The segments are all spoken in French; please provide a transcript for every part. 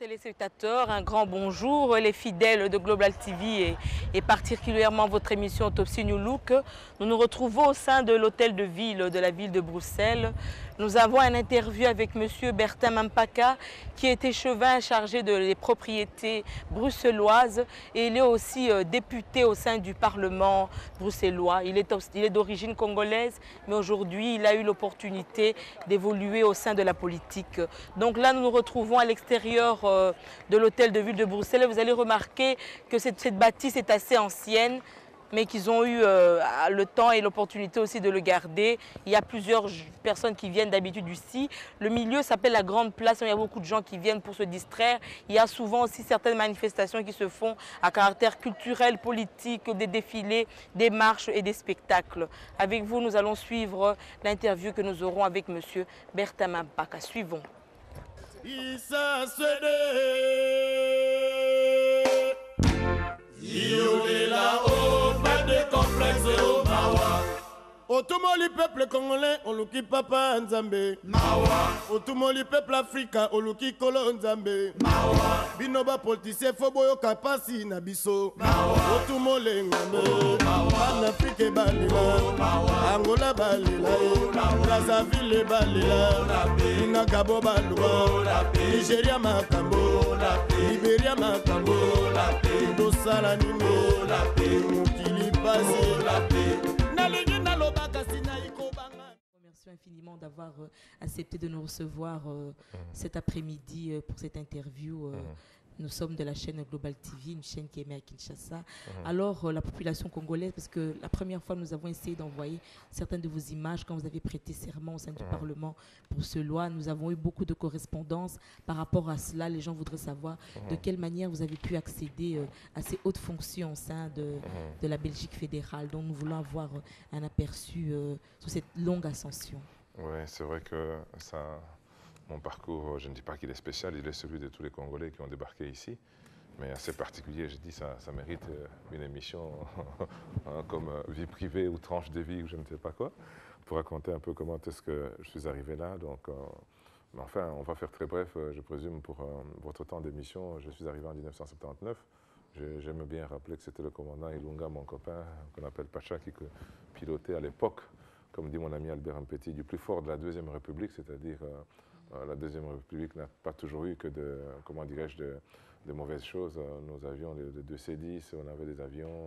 Téléspectateurs, un grand bonjour, les fidèles de Global TV et particulièrement votre émission Autopsie New Look. Nous nous retrouvons au sein de l'hôtel de ville de la ville de Bruxelles. Nous avons un interview avec monsieur Bertin Mampaka qui est échevin chargé des propriétés bruxelloises et il est aussi député au sein du Parlement bruxellois. Il est d'origine congolaise mais aujourd'hui il a eu l'opportunité d'évoluer au sein de la politique. Donc là nous nous retrouvons à l'extérieur de l'hôtel de ville de Bruxelles. Vous allez remarquer que cette bâtisse est assez ancienne, mais qu'ils ont eu le temps et l'opportunité aussi de le garder. Il y a plusieurs personnes qui viennent d'habitude ici. Le milieu s'appelle la Grande Place, il y a beaucoup de gens qui viennent pour se distraire. Il y a souvent aussi certaines manifestations qui se font à caractère culturel, politique, des défilés, des marches et des spectacles. Avec vous, nous allons suivre l'interview que nous aurons avec M. Bertin Mampaka. Suivons. Isa Swede Yolela o pas de complexe o mawa Otumoli peuple congolais oluki papa nzambe mawa Otumoli peuple africain oluki kolo nzambe mawa Binoba politicien fo boyoka pasi na biso mawa Otumole ngambe mawa en Afrique balila mawa Angola balila Brazzaville balila Ina Gabo balwa Nigeria makambo Liberia makambo Dosala nime Mokili pasi Merci infiniment d'avoir accepté de nous recevoir cet après-midi pour cette interview. Nous sommes de la chaîne Global TV, une chaîne qui est émise à Kinshasa. Alors, la population congolaise, parce que la première fois, nous avons essayé d'envoyer certaines de vos images quand vous avez prêté serment au sein du Parlement bruxellois. Nous avons eu beaucoup de correspondances par rapport à cela. Les gens voudraient savoir de quelle manière vous avez pu accéder à ces hautes fonctions au sein de la Belgique fédérale. Donc, nous voulons avoir un aperçu sur cette longue ascension. Oui, c'est vrai que ça... Mon parcours, je ne dis pas qu'il est spécial, il est celui de tous les Congolais qui ont débarqué ici, mais assez particulier, je dis, ça mérite une émission comme vie privée ou tranche de vie ou je ne sais pas quoi, pour raconter un peu comment est-ce que je suis arrivé là. Donc, mais enfin, on va faire très bref, je présume, pour votre temps d'émission. Je suis arrivé en 1979. J'aime bien rappeler que c'était le commandant Ilunga, mon copain, qu'on appelle Pacha, qui pilotait à l'époque, comme dit mon ami Albert Mpetit, du plus fort de la Deuxième République, c'est-à-dire la Deuxième République n'a pas toujours eu que de, comment dirais-je, de mauvaises choses. Nous avions de C-10, on avait des avions,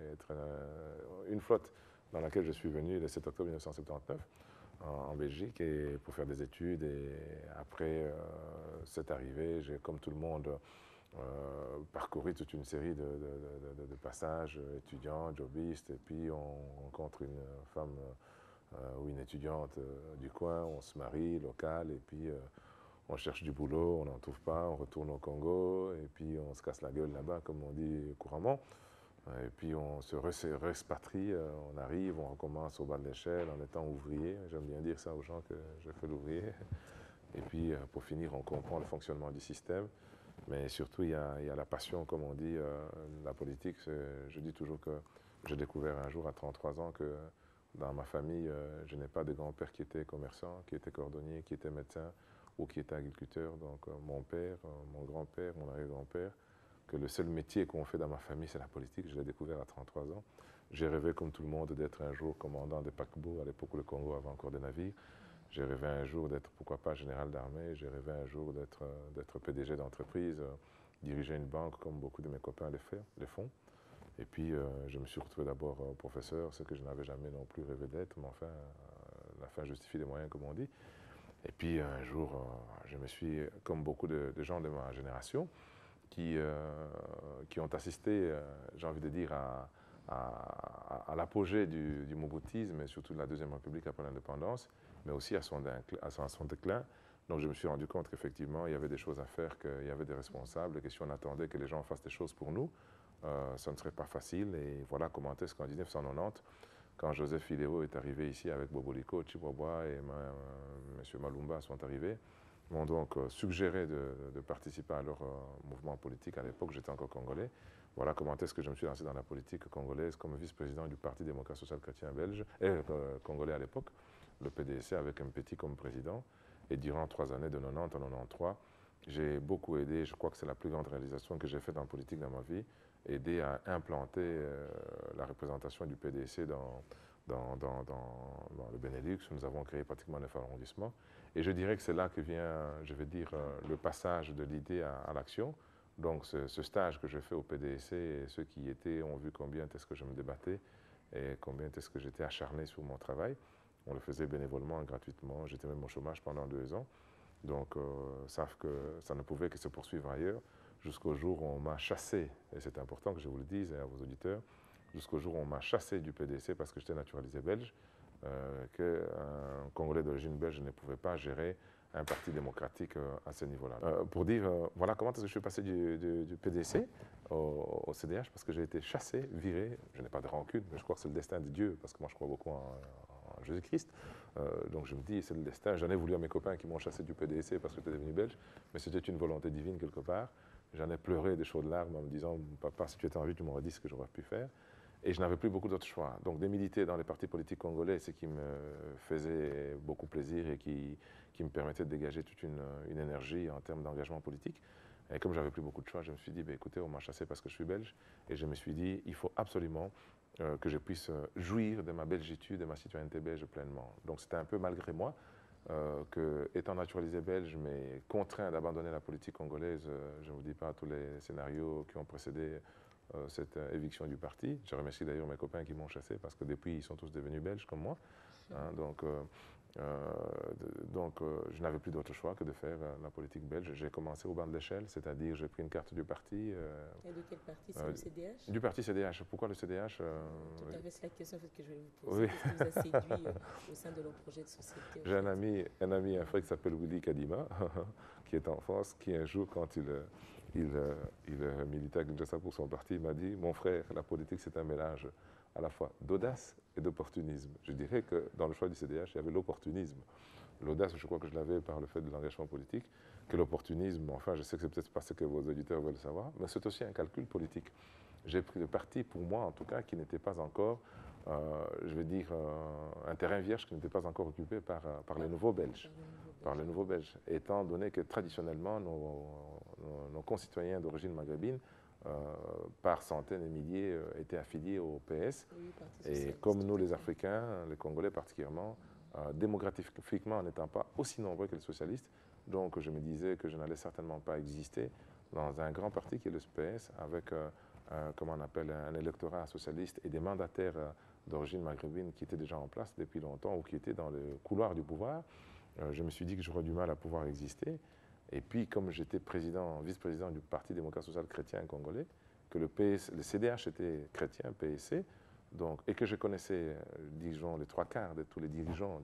une flotte dans laquelle je suis venu le 7 octobre 1979 en Belgique et pour faire des études. Et après cette arrivée, j'ai, comme tout le monde, parcouru toute une série de passages étudiants, jobistes, et puis on rencontre une femme ou une étudiante du coin, on se marie, local, et puis on cherche du boulot, on n'en trouve pas, on retourne au Congo, et puis on se casse la gueule là-bas, comme on dit couramment. Et puis on se respatrie, on arrive, on recommence au bas de l'échelle en étant ouvrier. J'aime bien dire ça aux gens que je fais l'ouvrier. Et puis pour finir, on comprend le fonctionnement du système. Mais surtout, il y a la passion, comme on dit, la politique. Je dis toujours que j'ai découvert un jour à 33 ans que dans ma famille, je n'ai pas de grand-père qui était commerçant, qui était cordonnier, qui était médecin ou qui était agriculteur. Donc mon père, mon grand-père, mon arrière-grand-père, que le seul métier qu'on fait dans ma famille, c'est la politique. Je l'ai découvert à 33 ans. J'ai rêvé, comme tout le monde, d'être un jour commandant des paquebots, à l'époque où le Congo avait encore des navires. J'ai rêvé un jour d'être, pourquoi pas, général d'armée. J'ai rêvé un jour d'être PDG d'entreprise, diriger une banque comme beaucoup de mes copains le font. Et puis, je me suis retrouvé d'abord professeur, ce que je n'avais jamais non plus rêvé d'être, mais enfin, la fin justifie les moyens, comme on dit. Et puis, un jour, je me suis, comme beaucoup de gens de ma génération, qui ont assisté, j'ai envie de dire, à l'apogée du Mobutisme, et surtout de la Deuxième République après l'indépendance, mais aussi à son déclin. Donc, je me suis rendu compte qu'effectivement, il y avait des choses à faire, qu'il y avait des responsables, et que si on attendait que les gens fassent des choses pour nous, ça ne serait pas facile. Et voilà comment est-ce qu'en 1990, quand Joseph Ilero est arrivé ici avec Boboliko, Chibwabwa et M. Malumba sont arrivés, m'ont donc suggéré de participer à leur mouvement politique. À l'époque, j'étais encore congolais. Voilà comment est-ce que je me suis lancé dans la politique congolaise comme vice-président du Parti démocrate social chrétien belge, congolais à l'époque, le PDC avec un petit comme président. Et durant 3 années, de 90 à 93, J'ai beaucoup aidé, je crois que c'est la plus grande réalisation que j'ai faite en politique dans ma vie, aider à implanter la représentation du PDC dans le Benelux. Nous avons créé pratiquement 9 arrondissements. Et je dirais que c'est là que vient, je veux dire, le passage de l'idée à l'action. Donc ce stage que j'ai fait au PDC, et ceux qui y étaient ont vu combien est-ce que je me débattais et combien est-ce que j'étais acharné sur mon travail. On le faisait bénévolement, gratuitement. J'étais même au chômage pendant 2 ans. Donc, savent que ça ne pouvait que se poursuivre ailleurs, jusqu'au jour où on m'a chassé, et c'est important que je vous le dise et à vos auditeurs, jusqu'au jour où on m'a chassé du PDC parce que j'étais naturalisé belge, qu'un Congolais d'origine belge ne pouvait pas gérer un parti démocratique à ce niveau-là. Pour dire, voilà comment est-ce que je suis passé du PDC au CDH, parce que j'ai été chassé, viré, je n'ai pas de rancune, mais je crois que c'est le destin de Dieu, parce que moi je crois beaucoup en Jésus-Christ. Donc je me dis, c'est le destin. J'en ai voulu à mes copains qui m'ont chassé du PDC parce que j'étais devenu belge, mais c'était une volonté divine quelque part. J'en ai pleuré des chaudes larmes en me disant, papa, si tu étais en vie, tu m'aurais dit ce que j'aurais pu faire. Et je n'avais plus beaucoup d'autres choix. Donc de militer dans les partis politiques congolais, c'est ce qui me faisait beaucoup plaisir et qui me permettait de dégager toute une énergie en termes d'engagement politique. Et comme j'avais plus beaucoup de choix, je me suis dit, bah, écoutez, on m'a chassé parce que je suis belge. Et je me suis dit, il faut absolument que je puisse jouir de ma belgitude, de ma citoyenneté belge pleinement. Donc c'était un peu malgré moi que, étant naturalisé belge, mais contraint d'abandonner la politique congolaise, je ne vous dis pas tous les scénarios qui ont précédé cette éviction du parti. Je remercie d'ailleurs mes copains qui m'ont chassé parce que depuis, ils sont tous devenus belges comme moi. Hein, je n'avais plus d'autre choix que de faire la politique belge. J'ai commencé au bas de l'échelle, c'est-à-dire j'ai pris une carte du parti. Et de quel parti? C'est le CDH? Du parti CDH. Pourquoi le CDH? Tout à fait, c'est la question que je vais vous poser. Qu'est-ce qui vous a séduit au sein de leur projet de société? J'ai un ami, un frère qui s'appelle Willy Kadima, qui est en France, qui un jour, quand il militait à Kinshasa pour son parti, il m'a dit, mon frère, la politique c'est un mélange à la fois d'audace et d'opportunisme. Je dirais que dans le choix du CDH, il y avait l'opportunisme. L'audace, je crois que je l'avais par le fait de l'engagement politique, que l'opportunisme, enfin, je sais que c'est peut-être pas ce que vos auditeurs veulent savoir, mais c'est aussi un calcul politique. J'ai pris le parti, pour moi en tout cas, qui n'était pas encore, je vais dire, un terrain vierge qui n'était pas encore occupé par les nouveaux Belges. Par les nouveaux Belges, étant donné que traditionnellement, nos concitoyens d'origine maghrébine, par centaines et milliers, étaient affiliés au PS. Oui, et comme nous, les Africains, les Congolais particulièrement, démographiquement n'étant pas aussi nombreux que les socialistes, donc je me disais que je n'allais certainement pas exister dans un grand parti qui est le PS, avec, comment on appelle, un électorat socialiste et des mandataires d'origine maghrébine qui étaient déjà en place depuis longtemps ou qui étaient dans le couloir du pouvoir. Je me suis dit que j'aurais du mal à pouvoir exister. Et puis, comme j'étais vice-président du Parti démocrate social chrétien congolais, que le CDH était chrétien, PSC, donc, et que je connaissais, disons, les 3/4 de tous les dirigeants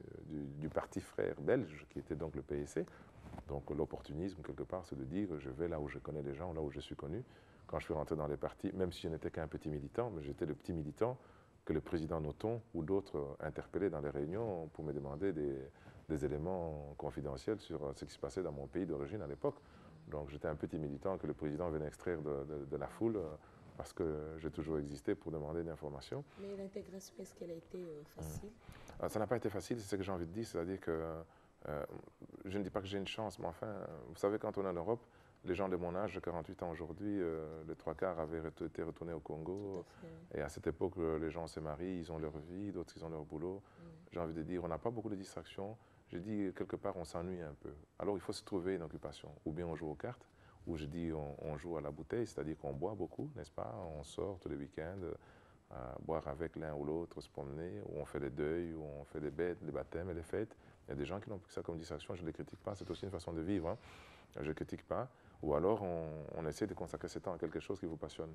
du parti frère belge, qui était donc le PSC. Donc l'opportunisme, quelque part, c'est de dire je vais là où je connais les gens, là où je suis connu. Quand je suis rentré dans les partis, même si je n'étais qu'un petit militant, mais j'étais le petit militant que le président Noton ou d'autres interpellaient dans les réunions pour me demander des éléments confidentiels sur ce qui se passait dans mon pays d'origine à l'époque. Donc j'étais un petit militant que le président venait extraire de la foule parce que j'ai toujours existé pour demander des informations. Mais l'intégration, est-ce qu'elle a été facile? Ça n'a pas été facile, c'est ce que j'ai envie de dire, c'est-à-dire que je ne dis pas que j'ai une chance, mais enfin, vous savez, quand on est en Europe, les gens de mon âge, de 48 ans aujourd'hui, les 3/4 avaient été retournés au Congo. Et à cette époque, les gens se marient, ils ont leur vie, d'autres, ils ont leur boulot. J'ai envie de dire, on n'a pas beaucoup de distractions. Je dis, quelque part, on s'ennuie un peu. Alors, il faut se trouver une occupation. Ou bien on joue aux cartes, ou je dis, on joue à la bouteille, c'est-à-dire qu'on boit beaucoup, n'est-ce pas? On sort tous les week-ends, boire avec l'un ou l'autre, se promener, ou on fait des deuils, ou on fait des baptêmes et les fêtes. Il y a des gens qui n'ont plus que ça comme distraction, je ne les critique pas, c'est aussi une façon de vivre. Hein. Je ne critique pas. Ou alors, on essaie de consacrer ce temps à quelque chose qui vous passionne.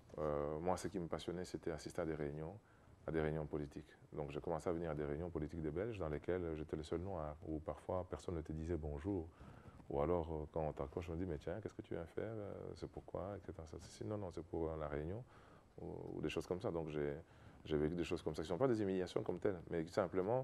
Moi, ce qui me passionnait, c'était assister à des réunions politiques. Donc, j'ai commencé à venir à des réunions politiques des Belges dans lesquelles j'étais le seul noir, où parfois personne ne te disait bonjour. Ou alors, quand on t'accroche, on dit, mais tiens, qu'est-ce que tu viens faire? C'est pourquoi? Non, non, c'est pour la réunion. Ou des choses comme ça. Donc, j'ai vécu des choses comme ça, qui ne sont pas des humiliations comme telles, mais simplement,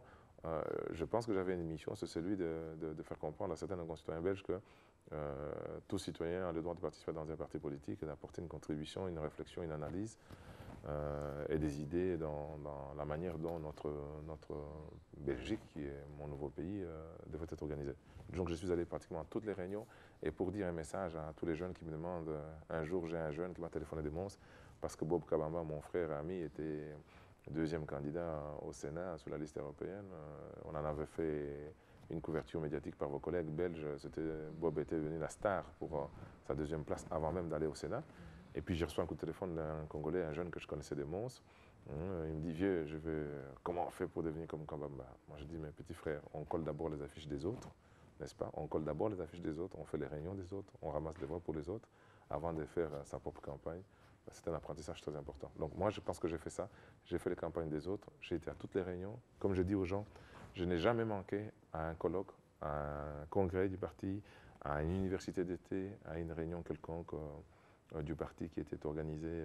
je pense que j'avais une mission, c'est celui de faire comprendre à certains de nos concitoyens belges que tout citoyen a le droit de participer dans un parti politique et d'apporter une contribution, une réflexion, une analyse et des idées dans la manière dont notre Belgique, qui est mon nouveau pays, devrait être organisée. Donc je suis allé pratiquement à toutes les réunions et pour dire un message à tous les jeunes qui me demandent, un jour j'ai un jeune qui m'a téléphoné de Mons parce que Bob Kabamba, mon frère et ami, était deuxième candidat au Sénat sur la liste européenne. On en avait fait une couverture médiatique par vos collègues belges. Bob était devenu la star pour sa deuxième place avant même d'aller au Sénat. Et puis j'ai reçu un coup de téléphone d'un Congolais, un jeune que je connaissais de Mons. Il me dit, vieux, comment on fait pour devenir comme Kabamba? Moi je dis, mais petit frère, on colle d'abord les affiches des autres, n'est-ce pas? On colle d'abord les affiches des autres, on fait les réunions des autres, on ramasse des voix pour les autres avant de faire sa propre campagne. C'est un apprentissage très important. Donc moi je pense que j'ai fait ça, j'ai fait les campagnes des autres, j'ai été à toutes les réunions. Comme je dis aux gens, je n'ai jamais manqué à un colloque, à un congrès du parti, à une université d'été, à une réunion quelconque du parti qui était organisée,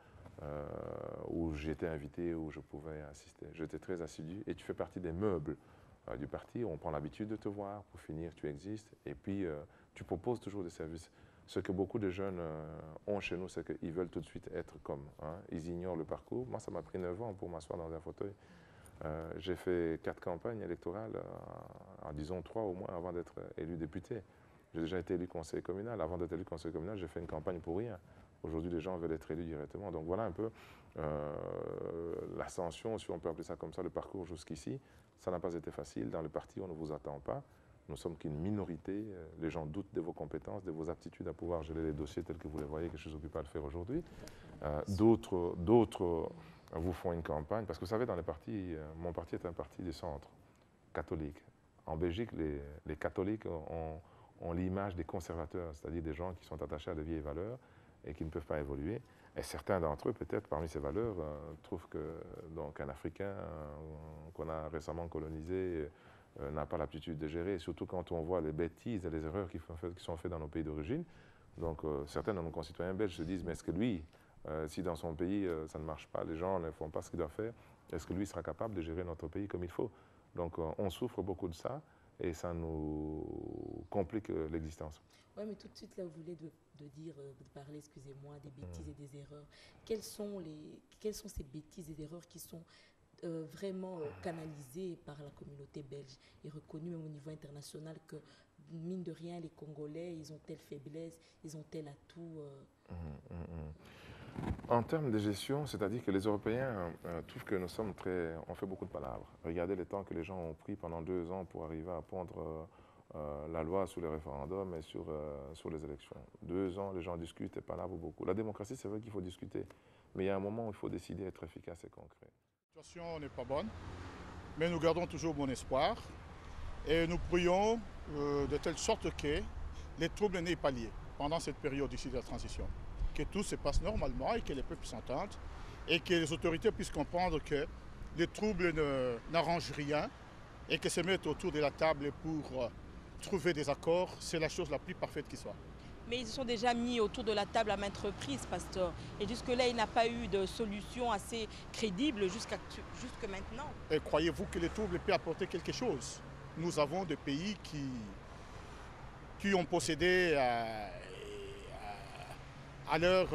où j'étais invité, où je pouvais assister. J'étais très assidu et tu fais partie des meubles du parti. On prend l'habitude de te voir, pour finir tu existes et puis tu proposes toujours des services. Ce que beaucoup de jeunes ont chez nous, c'est qu'ils veulent tout de suite être comme. Ils ignorent le parcours. Moi, ça m'a pris 9 ans pour m'asseoir dans un fauteuil. J'ai fait 4 campagnes électorales, en disons 3 au moins, avant d'être élu député. J'ai déjà été élu conseiller communal. Avant d'être élu conseiller communal, j'ai fait une campagne pour rien. Aujourd'hui, les gens veulent être élus directement. Donc voilà un peu l'ascension, si on peut appeler ça comme ça, le parcours jusqu'ici. Ça n'a pas été facile. Dans le parti, on ne vous attend pas. Nous sommes qu'une minorité. Les gens doutent de vos compétences, de vos aptitudes à pouvoir gérer les dossiers tels que vous les voyez, que je suis occupé à le faire aujourd'hui. D'autres vous font une campagne. Parce que vous savez, dans les partis, mon parti est un parti de centre catholique. En Belgique, les catholiques ont l'image des conservateurs, c'est-à-dire des gens qui sont attachés à de vieilles valeurs et qui ne peuvent pas évoluer. Et certains d'entre eux, peut-être parmi ces valeurs, trouvent qu'un Africain qu'on a récemment colonisé n'a pas l'aptitude de gérer, surtout quand on voit les bêtises et les erreurs qui sont faites dans nos pays d'origine. Donc certains de nos concitoyens belges se disent, mais est-ce que lui, si dans son pays ça ne marche pas, les gens ne font pas ce qu'ils doivent faire, est-ce que lui sera capable de gérer notre pays comme il faut? Donc on souffre beaucoup de ça et ça nous complique l'existence. Oui, mais tout de suite, là, vous voulez de parler, excusez-moi, des bêtises et des erreurs. Quelles sont ces bêtises et erreurs qui sont vraiment canalisées par la communauté belge et reconnues même au niveau international que, mine de rien, les Congolais, ils ont telle faiblesse, ils ont tel atout En termes de gestion, c'est-à-dire que les Européens trouvent que nous sommes on fait beaucoup de palabres. Regardez le temps que les gens ont pris pendant 2 ans pour arriver à pondre la loi sur les référendums et sur les élections. 2 ans, les gens discutent et palabrent beaucoup. La démocratie, c'est vrai qu'il faut discuter, mais il y a un moment où il faut décider, être efficace et concret. La situation n'est pas bonne, mais nous gardons toujours bon espoir et nous prions de telle sorte que les troubles n'aient pas lieu pendant cette période ici de la transition. Que tout se passe normalement et que les peuples s'entendent et que les autorités puissent comprendre que les troubles n'arrangent rien et que se mettre autour de la table pour trouver des accords, c'est la chose la plus parfaite qui soit. Mais ils se sont déjà mis autour de la table à maintes reprises, pasteur. Et jusque-là, il n'a pas eu de solution assez crédible jusque maintenant. Et croyez-vous que les troubles peuvent apporter quelque chose? Nous avons des pays qui ont possédé à leur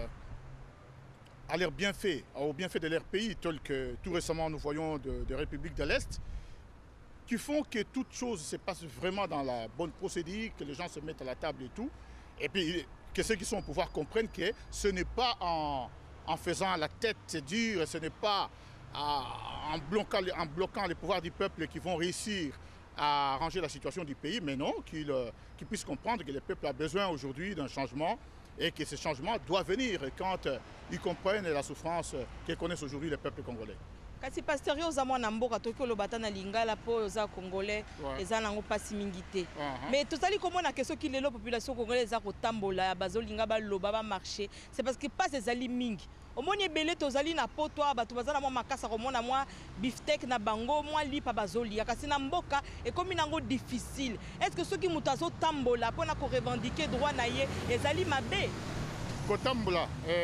bienfait, au bienfait de leur pays, tel que tout récemment nous voyons des républiques de l'Est, qui font que toute chose se passe vraiment dans la bonne procédure, que les gens se mettent à la table et tout, et puis que ceux qui sont au pouvoir comprennent que ce n'est pas en faisant la tête dure, ce n'est pas en bloquant les pouvoirs du peuple qui vont réussir à arranger la situation du pays, mais non, qu'ils puissent comprendre que le peuple a besoin aujourd'hui d'un changement et que ce changement doit venir quand ils comprennent la souffrance que connaissent aujourd'hui les peuples congolais. Kasi pasteur yo za mwana mboka toki olobata na lingala po za congolais eza nango pasi mingi te. Mais tozali komona ke soki lelo population congolaise za kotambola bazolinga baloba ba marché, c'est parce que pas ezali mingi. Omoni ebele tozali na poto bato bazala mwa makasa komona mwa beefsteak na bango mwa lipa bazoli kasi na mboka ekomi nango difficile. Est-ce que soki mutu azotambola pona ko revendiquer droit na ye ezali mabe? Kotambola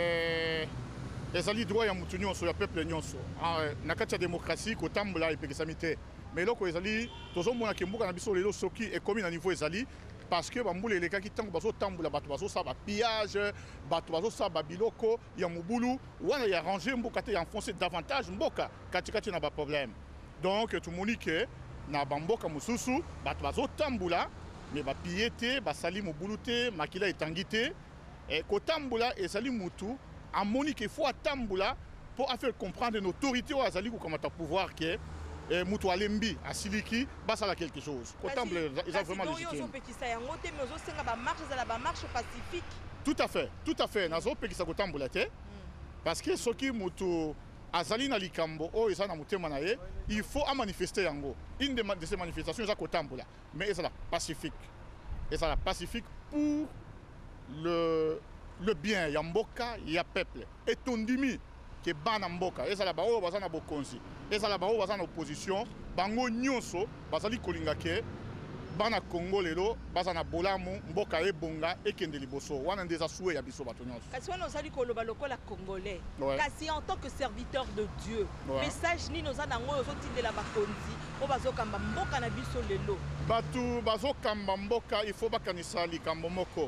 ezali droit ya mutu nyonso ya peuple nyonso na kati ya démocratie kotambola epekisamite mais eloko ezali tozomona ke mboka na biso lelo soki ekomi na niveau ezali parce que bambula elekaki ntango bazotambola bato bazosala pillage, bato bazosala biloko ya mobulu wana ya ranger mboka te ya enfoncer davantage mboka katikati na baproblème. Donc tomoni ke na bamboka mosusu bato bazotambola mais bapille te basali mobulu te makila etangi te kotambola ezali mutu amoni ke faut atambola pour faire comprendre une autorité oyo azali kokamata pouvoir ke mutu alembi asiliki basala quelque chose. Kotambola eza vraiment légitime. Tout à fait. Nazopekisa kotambola te parce que soki mutu azali na likambo oyo eza na motema na ye, il faut manifester yango. Une de ces manifestations eza kotambola, mais ezala pacifique. Ezala pacifique pour le bien ya mboka ya peuple. Et tondimi ke bana mboka ezala ba oyo baza na bokonzi, ezala ba oyo baza na opposition, bango nyonso bazali kolinga ke bana Congo lelo baza na bolamu mboka ebonga ekende liboso wana ndeza souhait ya biso bato nyonso. Kasi wana ozali koloba lokola congolais. Kasi en tant que serviteur de Dieu, message ni noza nango ozotindela bakonzi o bazokamba mboka na biso lelo. Batu bazokamba mboka il faut bakanisa likambo moko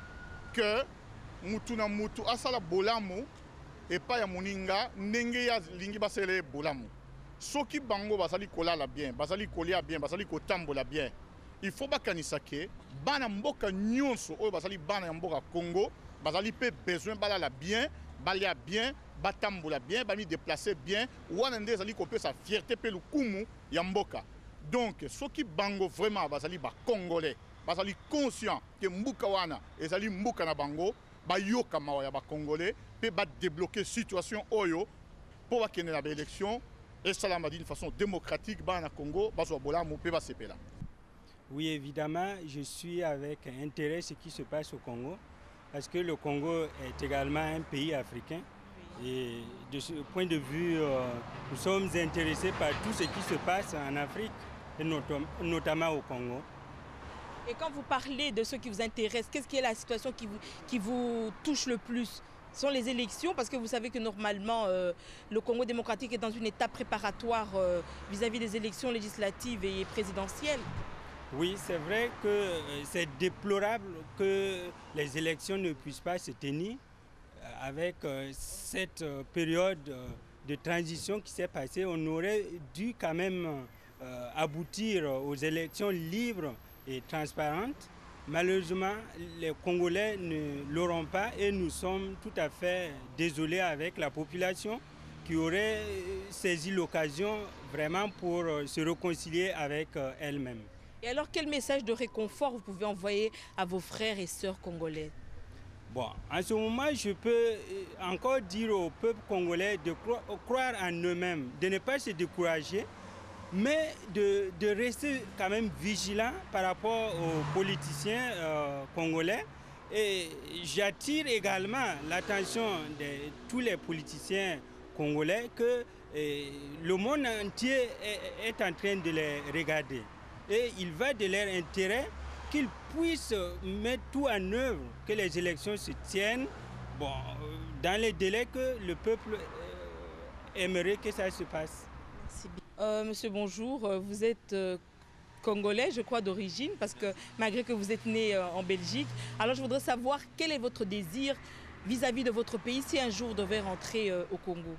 que mutu na mutu asala bolamu epa ya moninga ndenge ya lingi basele bolamu. Soki bango bazali kolala bien, bazali kolia bien, bazali kotambola bien. Il faut bakanisa ke bana mboka nyonso oyo bazali bana ya mboka Congo bazali pe besoin balala bien, balia bien, batambola bien, bami déplacer bien, wana nde ezali kopesa fierté pe lukumu ya mboka. Donc soki bango vraiment bazali ba congolais, bazali conscient que mbuka wana ezali mbuka na bango, bayoka mawa ya ba congolais pe ba débloquer situation oyo pour bakende na ba élection et ça d'une façon démocratique bana Congo bazwa bolamu pe ba sepela. Oui, évidemment, je suis avec intérêt ce qui se passe au Congo, parce que le Congo est également un pays africain. Et de ce point de vue, nous sommes intéressés par tout ce qui se passe en Afrique, et notamment au Congo. Et quand vous parlez de ce qui vous intéresse, qu'est-ce qui est la situation qui vous touche le plus? Ce sont les élections, parce que vous savez que normalement, le Congo démocratique est dans une étape préparatoire vis-à-vis des élections législatives et présidentielles. Oui, c'est vrai que c'est déplorable que les élections ne puissent pas se tenir avec cette période de transition qui s'est passée. On aurait dû quand même aboutir aux élections libres et transparentes. Malheureusement, les Congolais ne l'auront pas et nous sommes tout à fait désolés avec la population qui aurait saisi l'occasion vraiment pour se réconcilier avec elle-même. Et alors, quel message de réconfort vous pouvez envoyer à vos frères et sœurs congolais? Bon, en ce moment, je peux encore dire au peuple congolais de croire en eux-mêmes, de ne pas se décourager, mais de rester quand même vigilants par rapport aux politiciens congolais. Et j'attire également l'attention de tous les politiciens congolais que le monde entier est en train de les regarder. Et il va de leur intérêt qu'ils puissent mettre tout en œuvre, que les élections se tiennent dans les délais que le peuple aimerait que ça se passe. Merci. Monsieur, bonjour. Vous êtes congolais, je crois, d'origine, parce que malgré que vous êtes né en Belgique. Alors je voudrais savoir quel est votre désir vis-à-vis de votre pays si un jour vous devez rentrer au Congo.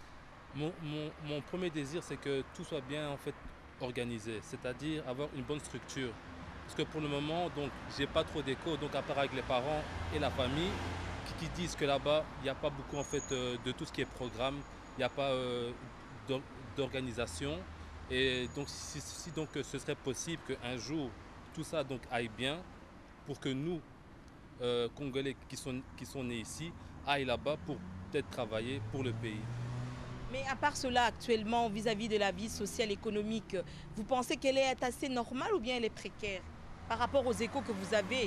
Mon premier désir, c'est que tout soit bien en fait organisé, c'est-à-dire avoir une bonne structure. Parce que pour le moment, donc, j'ai pas trop d'écho, donc à part avec les parents et la famille, qui disent que là-bas, il n'y a pas beaucoup en fait de tout ce qui est programme, il n'y a pas d'organisation. Et donc, si donc ce serait possible qu'un jour tout ça donc aille bien, pour que nous, Congolais qui sont nés ici, aillent là-bas pour peut-être travailler pour le pays. Mais à part cela, actuellement, vis-à-vis de la vie sociale et économique, vous pensez qu'elle est assez normale ou bien elle est précaire par rapport aux échos que vous avez?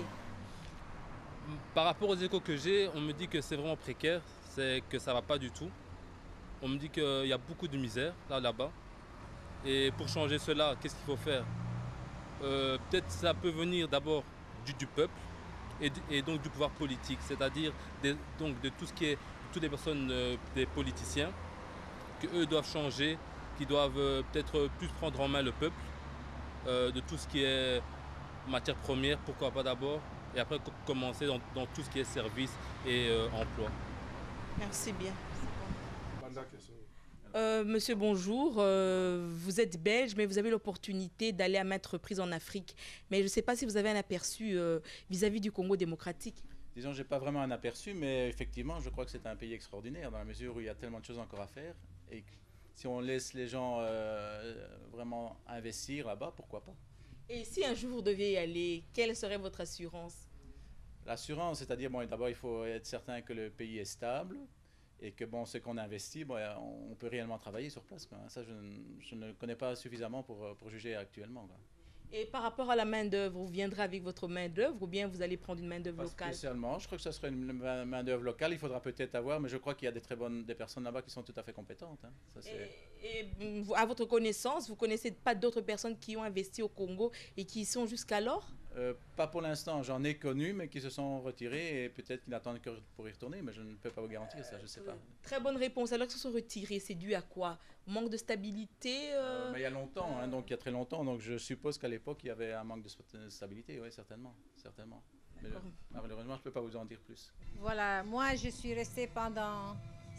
Par rapport aux échos que j'ai, on me dit que c'est vraiment précaire, c'est que ça ne va pas du tout. On me dit qu'il y a beaucoup de misère là-bas. Et pour changer cela, qu'est-ce qu'il faut faire? Peut-être ça peut venir d'abord du peuple et donc du pouvoir politique, c'est-à-dire de tout ce qui est toutes les personnes, des politiciens, qu'eux doivent changer, qui doivent peut-être plus prendre en main le peuple, de tout ce qui est matières premières, pourquoi pas d'abord, et après commencer dans tout ce qui est services et emploi. Merci bien. Monsieur, bonjour. Vous êtes belge, mais vous avez l'opportunité d'aller à maintes reprises en Afrique. Mais je ne sais pas si vous avez un aperçu vis-à-vis du Congo démocratique. Disons, je n'ai pas vraiment un aperçu, mais effectivement, je crois que c'est un pays extraordinaire dans la mesure où il y a tellement de choses encore à faire. Et si on laisse les gens vraiment investir là-bas, pourquoi pas? Et si un jour vous deviez y aller, quelle serait votre assurance? L'assurance, c'est-à-dire, bon, d'abord, il faut être certain que le pays est stable et que, bon, ce qu'on investit, bon, on peut réellement travailler sur place, quoi. Ça, je ne connais pas suffisamment pour juger actuellement, quoi. Et par rapport à la main-d'œuvre, vous viendrez avec votre main-d'œuvre ou bien vous allez prendre une main-d'œuvre locale? Spécialement, je crois que ce serait une main-d'œuvre locale. Il faudra peut-être avoir, mais je crois qu'il y a des personnes là-bas qui sont tout à fait compétentes, hein. Ça, et à votre connaissance, vous ne connaissez pas d'autres personnes qui ont investi au Congo et qui y sont jusqu'alors? Pas pour l'instant, j'en ai connu, mais qui se sont retirés et peut-être qu'ils attendent pour y retourner, mais je ne peux pas vous garantir ça, je ne sais pas. Très bonne réponse. Alors qu'ils se sont retirés, c'est dû à quoi? Manque de stabilité Mais il y a longtemps, hein, donc il y a très longtemps, donc je suppose qu'à l'époque il y avait un manque de stabilité, oui, certainement. Mais malheureusement, je ne peux pas vous en dire plus. Voilà, moi je suis restée pendant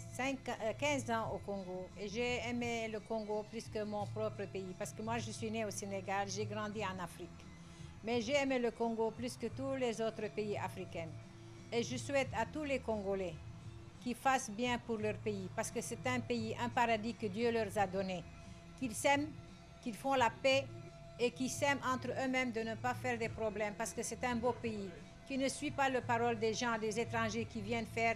15 ans au Congo et j'ai aimé le Congo plus que mon propre pays parce que moi je suis née au Sénégal, j'ai grandi en Afrique. Mais j'ai aimé le Congo plus que tous les autres pays africains. Et je souhaite à tous les Congolais qu'ils fassent bien pour leur pays, parce que c'est un pays, un paradis que Dieu leur a donné. Qu'ils s'aiment, qu'ils font la paix et qu'ils s'aiment entre eux-mêmes de ne pas faire des problèmes, parce que c'est un beau pays qui ne suit pas la parole des gens, des étrangers qui viennent faire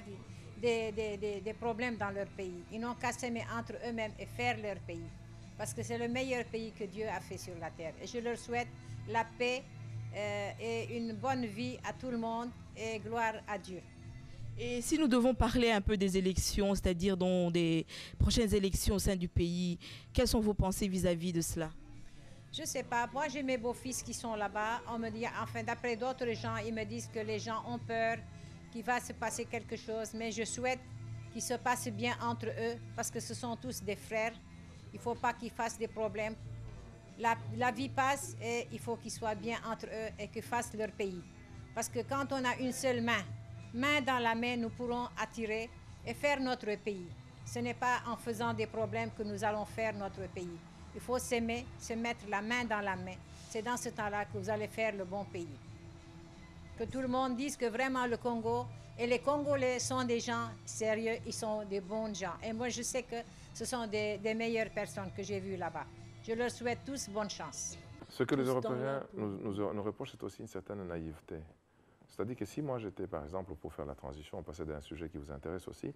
des problèmes dans leur pays. Ils n'ont qu'à s'aimer entre eux-mêmes et faire leur pays, parce que c'est le meilleur pays que Dieu a fait sur la terre. Et je leur souhaite la paix et une bonne vie à tout le monde et gloire à Dieu. Et si nous devons parler un peu des élections, c'est-à-dire dans des prochaines élections au sein du pays, quelles sont vos pensées vis-à-vis de cela? Je ne sais pas. Moi, j'ai mes beaux-fils qui sont là-bas. On me dit, enfin, d'après d'autres gens, ils me disent que les gens ont peur, qu'il va se passer quelque chose. Mais je souhaite qu'il se passe bien entre eux, parce que ce sont tous des frères. Il ne faut pas qu'ils fassent des problèmes. La vie passe et il faut qu'ils soient bien entre eux et qu'ils fassent leur pays. Parce que quand on a une seule main dans la main, nous pourrons attirer et faire notre pays. Ce n'est pas en faisant des problèmes que nous allons faire notre pays. Il faut s'aimer, se mettre la main dans la main. C'est dans ce temps-là que vous allez faire le bon pays. Que tout le monde dise que vraiment le Congo et les Congolais sont des gens sérieux, ils sont des bons gens. Et moi, je sais que ce sont des meilleures personnes que j'ai vues là-bas. Je leur souhaite tous bonne chance. Ce que les Européens nous reprochent, c'est aussi une certaine naïveté. C'est-à-dire que si moi j'étais, par exemple, pour faire la transition, on passait d'un sujet qui vous intéresse aussi,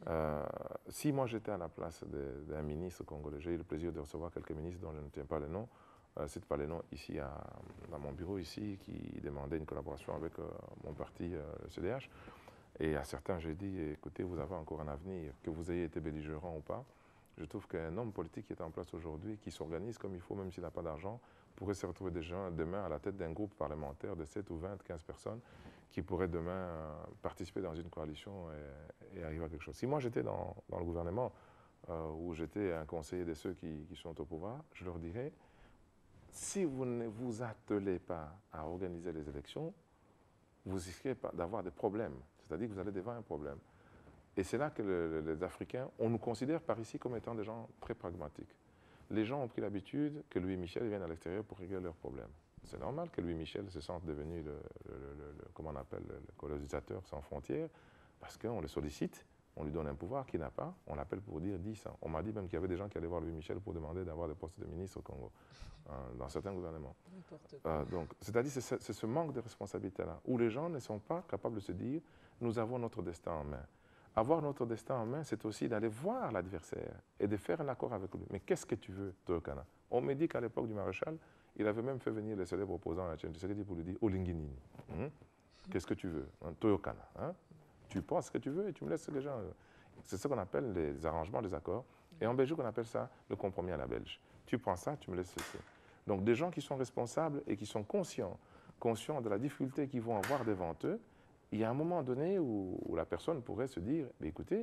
si moi j'étais à la place d'un ministre congolais, j'ai eu le plaisir de recevoir quelques ministres dont je ne tiens pas le nom, cite pas les noms ici dans mon bureau ici, qui demandaient une collaboration avec mon parti, le CDH. Et à certains, j'ai dit, écoutez, vous avez encore un avenir, que vous ayez été belligérant ou pas. Je trouve qu'un homme politique qui est en place aujourd'hui, qui s'organise comme il faut, même s'il n'a pas d'argent, pourrait se retrouver demain à la tête d'un groupe parlementaire de 7 ou 20, 15 personnes qui pourraient demain participer dans une coalition et arriver à quelque chose. Si moi j'étais dans le gouvernement, où j'étais un conseiller de ceux qui sont au pouvoir, je leur dirais, si vous ne vous attelez pas à organiser les élections, vous risquez d'avoir des problèmes. C'est-à-dire que vous allez devant un problème. Et c'est là que les Africains, on nous considère par ici comme étant des gens très pragmatiques. Les gens ont pris l'habitude que Louis Michel vienne à l'extérieur pour régler leurs problèmes. C'est normal que Louis Michel se sente devenu comment on appelle, le colonisateur sans frontières, parce qu'on le sollicite, on lui donne un pouvoir qu'il n'a pas, on l'appelle pour dire 10 ans. On m'a dit même qu'il y avait des gens qui allaient voir Louis Michel pour demander d'avoir des postes de ministre au Congo, dans certains gouvernements. Donc, c'est-à-dire que c'est ce manque de responsabilité-là, où les gens ne sont pas capables de se dire « nous avons notre destin en main ». Avoir notre destin en main, c'est aussi d'aller voir l'adversaire et de faire un accord avec lui. Mais qu'est-ce que tu veux, Toyokana? On me dit qu'à l'époque du maréchal, il avait même fait venir le célèbre opposant à Etienne Tshisekedi pour lui dire « Olinginini, qu'est-ce que tu veux, Toyokana, tu penses ce que tu veux et tu me laisses les gens. » C'est ce qu'on appelle les arrangements, les accords. Et en Belgique, on appelle ça le compromis à la belge. Tu prends ça, tu me laisses ceci. Donc des gens qui sont responsables et qui sont conscients de la difficulté qu'ils vont avoir devant eux. Il y a un moment donné où la personne pourrait se dire, écoutez,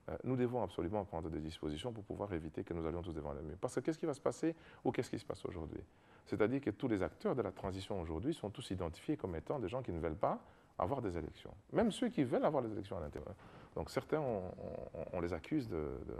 nous devons absolument prendre des dispositions pour pouvoir éviter que nous allions tous devant le mur. Parce que qu'est-ce qui va se passer ou qu'est-ce qui se passe aujourd'hui? C'est-à-dire que tous les acteurs de la transition aujourd'hui sont tous identifiés comme étant des gens qui ne veulent pas avoir des élections. Même ceux qui veulent avoir des élections à l'intérieur. Donc certains, on les accuse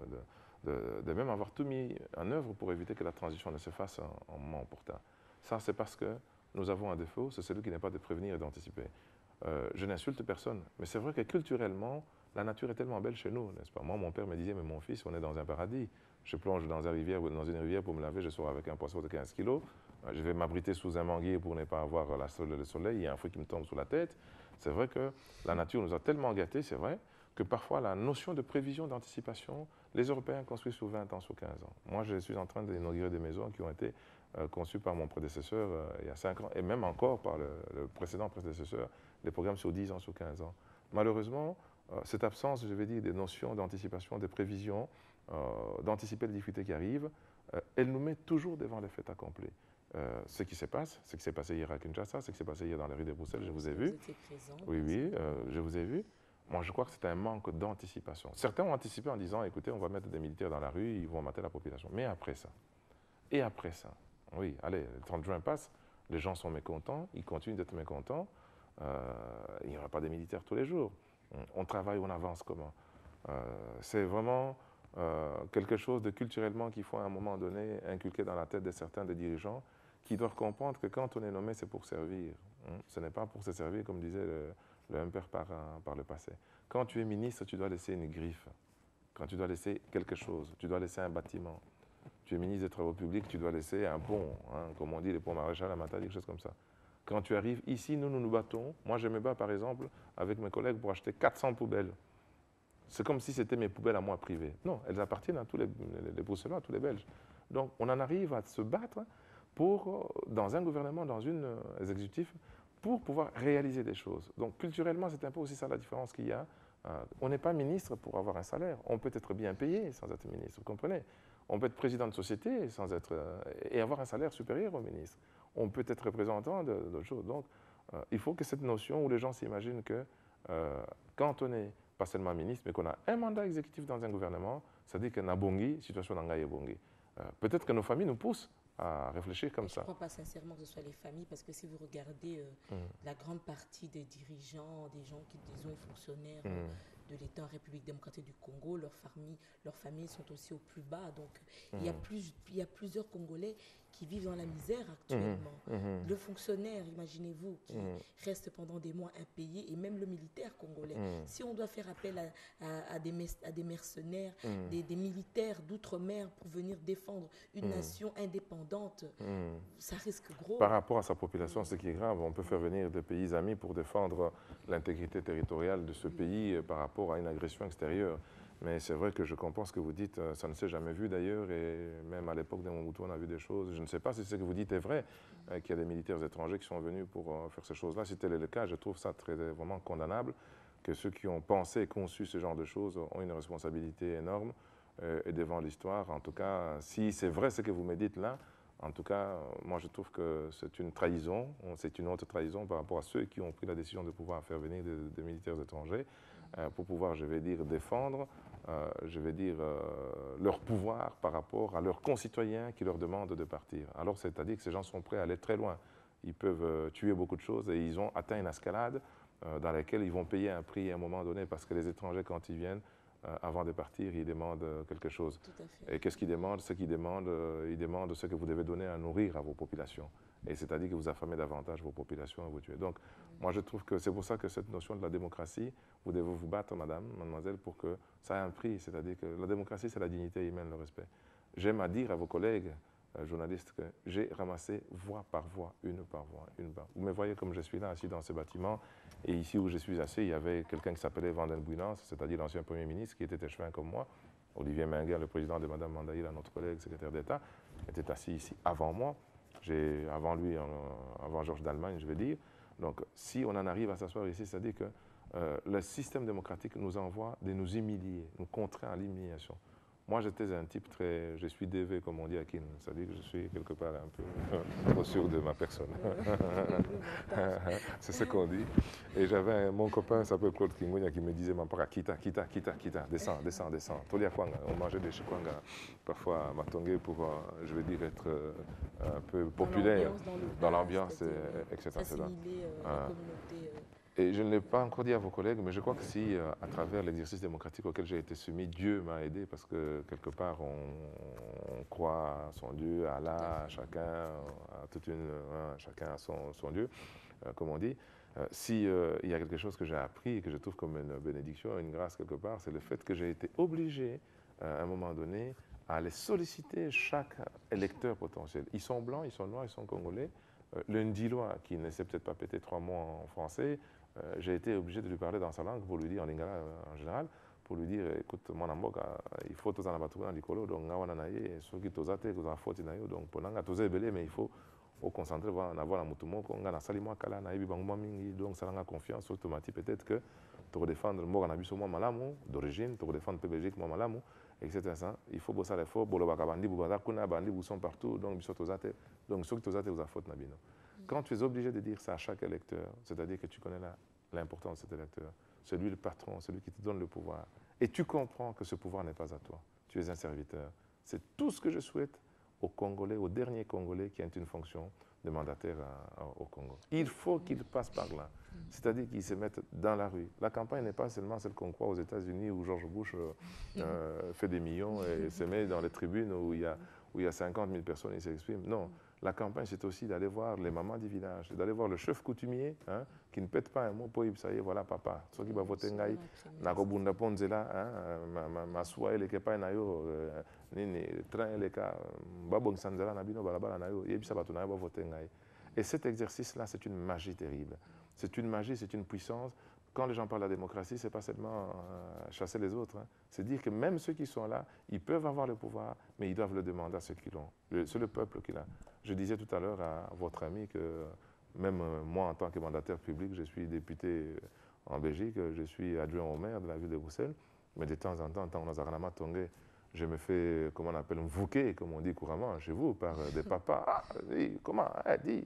de même avoir tout mis en œuvre pour éviter que la transition ne se fasse en moment opportun. Ça, c'est parce que nous avons un défaut, c'est celui qui n'est pas de prévenir et d'anticiper. Je n'insulte personne, mais c'est vrai que culturellement, la nature est tellement belle chez nous, n'est-ce pas? Moi, mon père me disait, mais mon fils, on est dans un paradis. Je plonge dans une rivière pour me laver, je sors avec un poisson de 15 kilos. Je vais m'abriter sous un manguier pour ne pas avoir le soleil, il y a un fruit qui me tombe sur la tête. C'est vrai que la nature nous a tellement gâtés, c'est vrai, que parfois la notion de prévision, d'anticipation, les Européens construisent sur 20 ans, sur 15 ans. Moi, je suis en train d'inaugurer des maisons qui ont été conçues par mon prédécesseur il y a 5 ans, et même encore par le précédent prédécesseur, des programmes sur 10 ans, sur 15 ans. Malheureusement, cette absence, je vais dire, des notions d'anticipation, des prévisions, d'anticiper les difficultés qui arrivent, elle nous met toujours devant les faits accomplis. Ce qui se passe, ce qui s'est passé hier à Kinshasa, ce qui s'est passé hier dans les rues de Bruxelles, je vous ai vu. Vous étiez présent. Oui, oui, je vous ai vu. Moi, je crois que c'est un manque d'anticipation. Certains ont anticipé en disant, écoutez, on va mettre des militaires dans la rue, ils vont mater la population. Mais après ça, oui, allez, le 30 juin passe, les gens sont mécontents, ils continuent d'être mécontents, il n'y aura pas de militaires tous les jours. On travaille, on avance comment? C'est vraiment quelque chose de culturellement qu'il faut à un moment donné inculquer dans la tête de certains des dirigeants qui doivent comprendre que quand on est nommé, c'est pour servir. Ce n'est pas pour se servir, comme disait le Humpert par le passé. Quand tu es ministre, tu dois laisser une griffe. Quand tu dois laisser quelque chose, tu dois laisser un bâtiment. Tu es ministre des Travaux publics, tu dois laisser un pont, comme on dit, les ponts maréchal à Matadi, quelque chose comme ça. Quand tu arrives ici, nous nous battons. Moi, je me bats, par exemple, avec mes collègues pour acheter 400 poubelles. C'est comme si c'était mes poubelles à moi privées. Non, elles appartiennent à tous les Bruxellois, à tous les Belges. Donc, on en arrive à se battre dans un gouvernement, dans une exécutif, pour pouvoir réaliser des choses. Donc, culturellement, c'est un peu aussi ça la différence qu'il y a. On n'est pas ministre pour avoir un salaire. On peut être bien payé sans être ministre, vous comprenez? On peut être président de société et avoir un salaire supérieur au ministre. On peut être représentant d'autres choses. Donc, il faut que cette notion où les gens s'imaginent que quand on n'est pas seulement ministre, mais qu'on a un mandat exécutif dans un gouvernement, ça dit que Nabongi, situation d'Angaï et Bongi. Peut-être que nos familles nous poussent à réfléchir comme ça. Je ne crois pas sincèrement que ce soit les familles, parce que si vous regardez la grande partie des dirigeants, des gens qui sont fonctionnaires de l'État en République démocratique du Congo, leurs familles sont aussi au plus bas. Donc il y a plusieurs Congolais qui vivent dans la misère actuellement. Le fonctionnaire, imaginez-vous, qui reste pendant des mois impayé, et même le militaire congolais. Si on doit faire appel à des mercenaires, des militaires d'outre-mer pour venir défendre une nation indépendante, ça risque gros. Par rapport à sa population, ce qui est grave, on peut faire venir des pays amis pour défendre l'intégrité territoriale de ce pays par rapport à une agression extérieure. Mais c'est vrai que je comprends ce que vous dites, ça ne s'est jamais vu d'ailleurs, et même à l'époque de Mobutu, on a vu des choses. Je ne sais pas si ce que vous dites est vrai, qu'il y a des militaires étrangers qui sont venus pour faire ces choses-là. Si tel est le cas, je trouve ça vraiment condamnable, que ceux qui ont pensé et conçu ce genre de choses ont une responsabilité énorme, et devant l'histoire. En tout cas, si c'est vrai ce que vous me dites là, en tout cas, moi je trouve que c'est une trahison, c'est une autre trahison par rapport à ceux qui ont pris la décision de pouvoir faire venir des militaires étrangers pour pouvoir, je vais dire, défendre, leur pouvoir par rapport à leurs concitoyens qui leur demandent de partir. Alors c'est-à-dire que ces gens sont prêts à aller très loin. Ils peuvent tuer beaucoup de choses et ils ont atteint une escalade dans laquelle ils vont payer un prix à un moment donné parce que les étrangers, quand ils viennent, avant de partir, ils demandent quelque chose. Tout à fait. Et qu'est-ce qu'ils demandent? Ce qu'ils demandent, ils demandent ce que vous devez donner à nourrir à vos populations. Et c'est-à-dire que vous affamez davantage vos populations et vous tuez. Donc, moi, je trouve que c'est pour ça que cette notion de la démocratie, vous devez vous battre, mademoiselle, pour que ça ait un prix. C'est-à-dire que la démocratie, c'est la dignité humaine, le respect. J'aime à dire à vos collègues journalistes que j'ai ramassé voix par voix, une par voix, une par. Vous me voyez comme je suis là, assis dans ce bâtiment. Et ici où je suis assis, il y avait quelqu'un qui s'appelait Vanden Bouinance, c'est-à-dire l'ancien Premier ministre, qui était échevin comme moi. Olivier Minguer, le président de Mme Mandaïla, notre collègue secrétaire d'État, était assis ici avant moi. Avant lui, avant Georges d'Allemagne, je vais dire. Donc, si on en arrive à s'asseoir ici, c'est-à-dire que le système démocratique nous envoie de nous humilier, nous contraint à l'humiliation. Moi, j'étais un type je suis DV, comme on dit à Kin, c'est-à-dire que je suis quelque part un peu trop sûr de ma personne. C'est ce qu'on dit. Et j'avais mon copain, s'appelle Claude Kingonia, qui me disait, Kita, descends. Tolia Kwanga, on mangeait des chikwanga, parfois à Matongé pour, je vais dire, être un peu populaire dans l'ambiance, etc. Et je ne l'ai pas encore dit à vos collègues, mais je crois que si, à travers l'exercice démocratique auquel j'ai été soumis, Dieu m'a aidé, parce que quelque part, on croit à son Dieu, à Allah, chacun a son Dieu, comme on dit. Si il y a quelque chose que j'ai appris et que je trouve comme une bénédiction, une grâce quelque part, c'est le fait que j'ai été obligé, à un moment donné, à aller solliciter chaque électeur potentiel. Ils sont blancs, ils sont noirs, ils sont congolais. Le Ndilwa, qui ne sait peut-être pas péter 3 mots en français, j'ai été obligé de lui parler dans sa langue pour lui dire, en lingala en général, pour lui dire, écoute, mon amboka, il faut tous en abattre dans l'icolo, donc ngawana naye, ceux qui t'osate, que vous faute nayo, donc pour nanga tosé belé, mais il faut au concentrer, on avoir la mutumo, qu'on a salimo kala naïbi banguma mingi, donc ça rend confiance automatique peut-être que pour défendre le Moranabiso moi malamu d'origine, pour défendre le Belgique moi malamu, etc. Il faut bosser l'effort, bolobaka bandi, boubada kuna bandi, vous sont partout, donc biso tosate, donc ceux qui tosate vous a faute nabino. Quand tu es obligé de dire ça à chaque électeur, c'est-à-dire que tu connais l'importance de cet électeur, c'est lui le patron, celui qui te donne le pouvoir, et tu comprends que ce pouvoir n'est pas à toi, tu es un serviteur. C'est tout ce que je souhaite aux Congolais, aux derniers Congolais qui ont une fonction de mandataire au Congo. Il faut qu'ils passent par là, c'est-à-dire qu'ils se mettent dans la rue. La campagne n'est pas seulement celle qu'on croit aux États-Unis où George Bush fait des millions et se met dans les tribunes où il y a 50 000 personnes et s'expriment. Non. La campagne, c'est aussi d'aller voir les mamans du village, d'aller voir le chef coutumier qui ne pète pas un mot pour ça y est, voilà papa. Ceux qui va voter ngai, nakobunda ponzela, ma soie et les kepa nayo, nini train les cas, babong sanzela nabino balabala nayo, yebisa batuna va voter ngai. Et cet exercice-là, c'est une magie terrible. C'est une magie, c'est une puissance. Quand les gens parlent de la démocratie, ce n'est pas seulement chasser les autres. C'est dire que même ceux qui sont là, ils peuvent avoir le pouvoir, mais ils doivent le demander à ceux qui l'ont. C'est le peuple qui l'a. Je disais tout à l'heure à votre ami que même moi, en tant que mandataire public, je suis député en Belgique, je suis adjoint au maire de la ville de Bruxelles, mais de temps en temps, dans Zaranama Tongé, je me fais, comment on appelle, mvouquer, comme on dit couramment chez vous, par des papas. Ah, comment dis,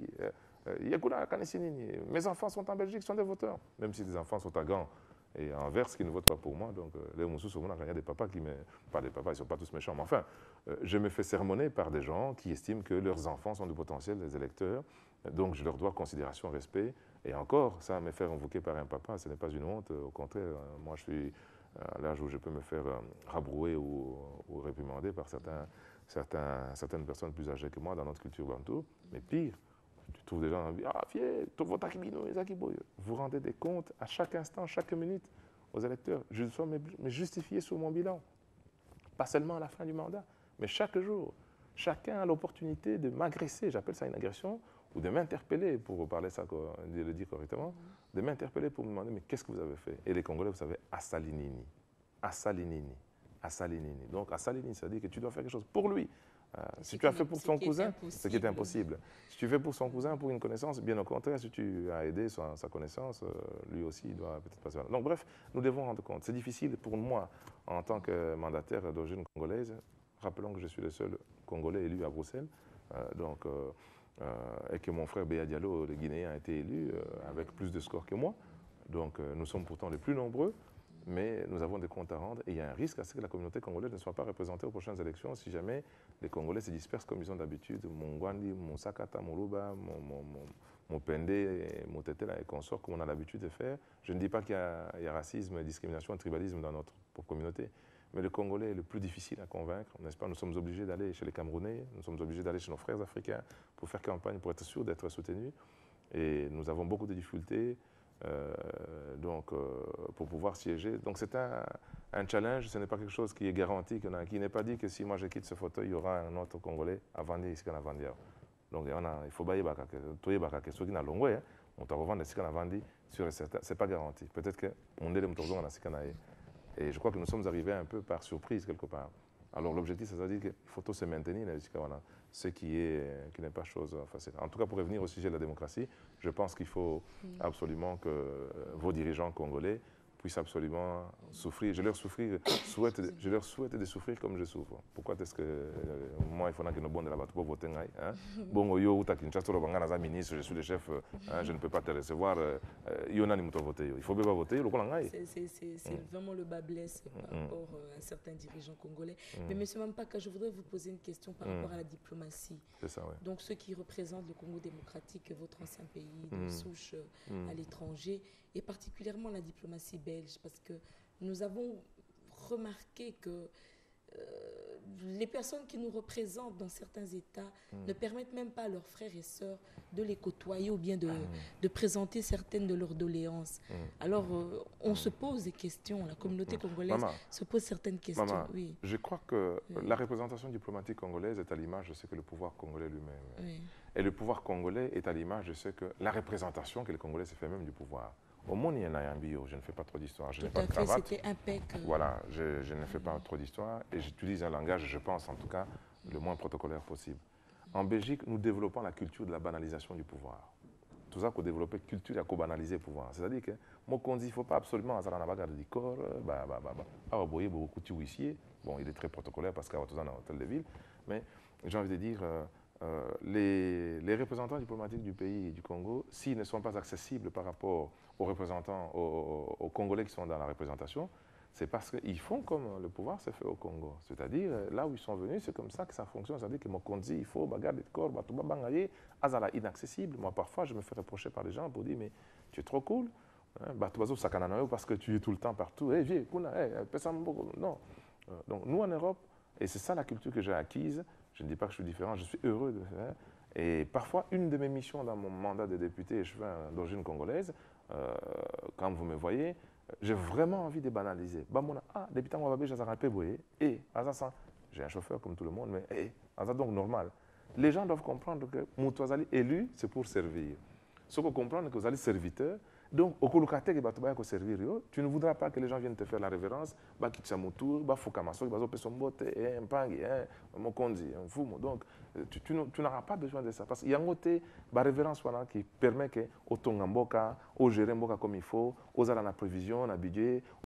mes enfants sont en Belgique, sont des voteurs. Même si les enfants sont à Gand et à Anvers qui ne votent pas pour moi. Donc, les Moussous, il y a des papas qui me. Pas des papas, ils ne sont pas tous méchants, mais enfin, je me fais sermonner par des gens qui estiment que leurs enfants sont du potentiel des électeurs. Donc, je leur dois considération, respect. Et encore, ça, me faire invoquer par un papa, ce n'est pas une honte. Au contraire, moi, je suis à l'âge où je peux me faire rabrouer ou réprimander par certaines personnes plus âgées que moi dans notre culture bantou. Mais pire, tu trouves des gens qui disent « Ah, fier, vous rendez des comptes à chaque instant, chaque minute aux électeurs. Je dois me justifier sur mon bilan. Pas seulement à la fin du mandat, mais chaque jour. Chacun a l'opportunité de m'agresser, j'appelle ça une agression, ou de m'interpeller, pour parler ça, de le dire correctement, de m'interpeller pour me demander « Mais qu'est-ce que vous avez fait ?» Et les Congolais, vous savez, Assalinini. Assalinini. Assalinini. Donc, Assalinini, ça veut dire que tu dois faire quelque chose pour lui. Si tu as fait pour son cousin, ce qui est impossible. Si tu fais pour son cousin, pour une connaissance, bien au contraire, si tu as aidé sa connaissance, lui aussi, il doit peut-être passer. Donc bref, nous devons rendre compte. C'est difficile pour moi, en tant que mandataire d'origine congolaise, rappelons que je suis le seul Congolais élu à Bruxelles, et que mon frère Béa Diallo, le Guinéen, a été élu avec plus de scores que moi. Donc nous sommes pourtant les plus nombreux. Mais nous avons des comptes à rendre et il y a un risque à ce que la communauté congolaise ne soit pas représentée aux prochaines élections si jamais les Congolais se dispersent comme ils ont d'habitude. Mon Gwandi, mon Sakata, mon Luba, mon Pendé, mon Tetela et consorts, comme on a l'habitude de faire. Je ne dis pas qu'il y a racisme, discrimination, tribalisme dans notre communauté, mais le Congolais est le plus difficile à convaincre, n'est-ce pas? Nous sommes obligés d'aller chez les Camerounais, nous sommes obligés d'aller chez nos frères africains pour faire campagne, pour être sûr d'être soutenus. Et nous avons beaucoup de difficultés. Pour pouvoir siéger. Donc c'est un challenge, ce n'est pas quelque chose qui est garanti, qui n'est pas dit que si moi je quitte ce fauteuil, il y aura un autre Congolais à vendre ici qu'à vendre. Donc il faut bailler que ceux qui n'ont pas on t'a revendre ici qu'à vendre, ce n'est pas garanti. Peut-être qu'on est les moutons dans la et je crois que nous sommes arrivés un peu par surprise quelque part. Alors l'objectif, c'est à dire qu'il faut tous se maintenir, ce qui n'est pas chose facile. En tout cas, pour revenir au sujet de la démocratie, je pense qu'il faut absolument que vos dirigeants congolais puissent absolument souffrir. Je leur souhaite de souffrir comme je souffre. Pourquoi est-ce que moi, il faudra que nous bonnes là-bas pour voter? Bon, yo, ministre, je suis le chef, je ne peux pas te recevoir. Il faut bien voter. C'est vraiment le bas blesse par rapport à certains dirigeants congolais. Mais M. Mampaka, je voudrais vous poser une question par rapport à la diplomatie. C'est ça, oui. Donc ceux qui représentent le Congo démocratique, votre ancien pays de souche à l'étranger, et particulièrement la diplomatie belge, parce que nous avons remarqué que les personnes qui nous représentent dans certains États ne permettent même pas à leurs frères et sœurs de les côtoyer ou bien de présenter certaines de leurs doléances. Alors, on se pose des questions, la communauté congolaise se pose certaines questions. Oui. Je crois que la représentation diplomatique congolaise est à l'image de ce que le pouvoir congolais lui-même est. Et le pouvoir congolais est à l'image de ce que la représentation que le Congolais se fait même du pouvoir. Au monde, il y en a un bio, je ne fais pas trop d'histoire, je n'ai pas de cravate. C'était impeccable. Voilà, je ne fais pas trop d'histoire et j'utilise un langage, je pense en tout cas, le moins protocolaire possible. En Belgique, nous développons la culture de la banalisation du pouvoir. Tout ça pour développer la culture et banaliser le pouvoir. C'est-à-dire que, moi, on dit, il ne faut pas absolument avoir un bagage de corps, bon, il est très protocolaire parce qu'il y a un hôtel de ville, mais j'ai envie de dire, les représentants diplomatiques du pays et du Congo, s'ils ne sont pas accessibles par rapport aux représentants, aux Congolais qui sont dans la représentation, c'est parce qu'ils font comme le pouvoir se fait au Congo. C'est-à-dire, là où ils sont venus, c'est comme ça que ça fonctionne. C'est-à-dire que Mokonzi, il faut bagarder de corps, Azala inaccessible. Moi, parfois, je me fais reprocher par les gens pour dire, mais tu es trop cool. Parce que tu es tout le temps partout. Non. Donc, nous, en Europe, et c'est ça la culture que j'ai acquise, je ne dis pas que je suis différent, je suis heureux de le faire. Et parfois, une de mes missions dans mon mandat de député, je suis d'origine congolaise, quand vous me voyez, j'ai vraiment envie de banaliser. Député, j'ai un chauffeur comme tout le monde, mais c'est donc normal. Les gens doivent comprendre que Moutouazali élu, c'est pour servir. Sauf qu'on comprendre que vous allez serviteur. Donc, au Kolokate, tu ne voudras pas que les gens viennent te faire la révérence. Donc, tu n'auras pas besoin de ça. Parce qu'il y a une révérence qui permet que au Tongamboka, au gérer Mboka comme il faut, aux la prévision, à budget,